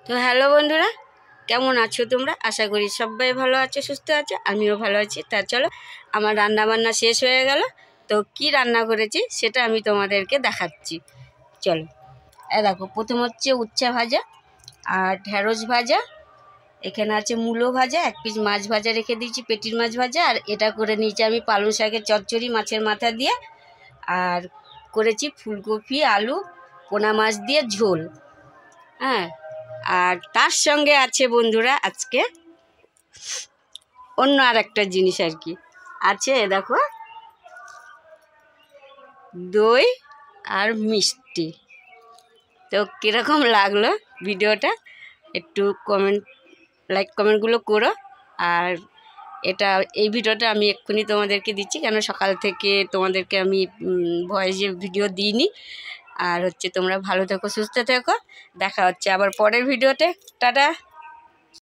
তো হ্যালো বন্ধুরা, কেমন আছো তোমরা? আশা করি সবাই ভালো আছো, সুস্থ আছো। আমিও ভালো আছি। তা চলো, আমার রান্না বান্না শেষ হয়ে গেল। তো কি রান্না করেছি সেটা আমি তোমাদেরকে দেখাচ্ছি। চলো, দেখো, প্রথম হচ্ছে উচ্চা ভাজা আর ঢেঁড়স ভাজা। এখানে আছে মূলো ভাজা, এক পিস মাছ ভাজা রেখে দিয়েছি, পেটির মাছ ভাজা। আর এটা করে নিয়েছি আমি পালং শাকের চচ্চড়ি মাছের মাথা দিয়ে। আর করেছি ফুলকপি আলু পোনা মাছ দিয়ে ঝোল। হ্যাঁ, আর তার সঙ্গে আছে বন্ধুরা আজকে অন্য আর একটা জিনিস আর কি আছে, দেখো, দই আর মিষ্টি। তো কীরকম লাগলো ভিডিওটা একটু লাইক কমেন্টগুলো করো। আর এই ভিডিওটা আমি এক্ষুনি তোমাদেরকে দিচ্ছি, কেন সকাল থেকে তোমাদেরকে আমি ভয়েসে ভিডিও দিইনি। আর তোমরা ভালো থেকো, সুস্থ থেকো। দেখা হচ্ছে আবার পরের ভিডিওতে। টাটা।